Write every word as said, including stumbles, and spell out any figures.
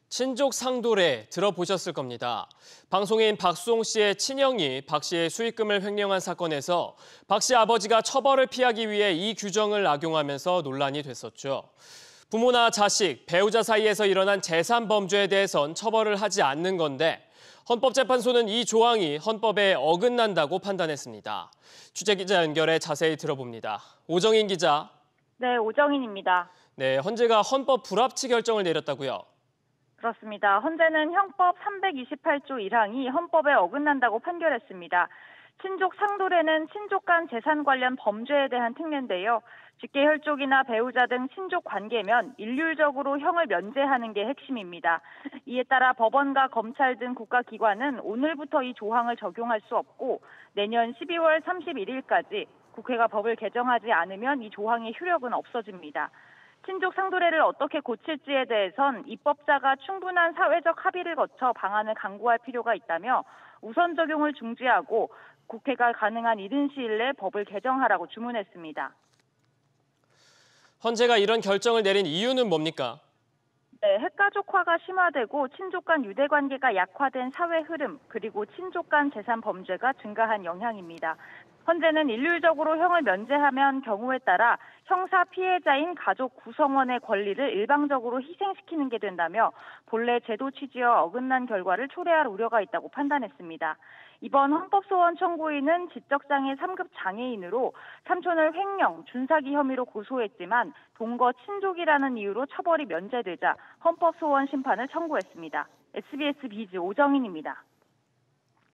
친족 상도례 들어보셨을 겁니다. 방송인 박수홍 씨의 친형이 박 씨의 수익금을 횡령한 사건에서 박 씨 아버지가 처벌을 피하기 위해 이 규정을 악용하면서 논란이 됐었죠. 부모나 자식, 배우자 사이에서 일어난 재산 범죄에 대해선 처벌을 하지 않는 건데 헌법재판소는 이 조항이 헌법에 어긋난다고 판단했습니다. 취재기자 연결해 자세히 들어봅니다. 오정인 기자. 네, 오정인입니다. 네, 헌재가 헌법 불합치 결정을 내렸다고요? 그렇습니다. 헌재는 형법 삼백이십팔 조 일 항이 헌법에 어긋난다고 판결했습니다. 친족 상도례는 친족 간 재산 관련 범죄에 대한 특례인데요. 직계혈족이나 배우자 등 친족 관계면 일률적으로 형을 면제하는 게 핵심입니다. 이에 따라 법원과 검찰 등 국가기관은 오늘부터 이 조항을 적용할 수 없고 내년 십이월 삼십일일까지 국회가 법을 개정하지 않으면 이 조항의 효력은 없어집니다. 친족 상도례를 어떻게 고칠지에 대해선 입법자가 충분한 사회적 합의를 거쳐 방안을 강구할 필요가 있다며 우선 적용을 중지하고 국회가 가능한 이른 시일 내 법을 개정하라고 주문했습니다. 헌재가 이런 결정을 내린 이유는 뭡니까? 네, 핵가족화가 심화되고 친족 간 유대관계가 약화된 사회 흐름, 그리고 친족 간 재산 범죄가 증가한 영향입니다. 헌재는 일률적으로 형을 면제하면 경우에 따라 형사 피해자인 가족 구성원의 권리를 일방적으로 희생시키는 게 된다며 본래 제도 취지와 어긋난 결과를 초래할 우려가 있다고 판단했습니다. 이번 헌법소원 청구인은 지적장애 삼 급 장애인으로 삼촌을 횡령, 준사기 혐의로 고소했지만 동거 친족이라는 이유로 처벌이 면제되자 헌법소원 심판을 청구했습니다. 에스비에스 비즈 오정인입니다.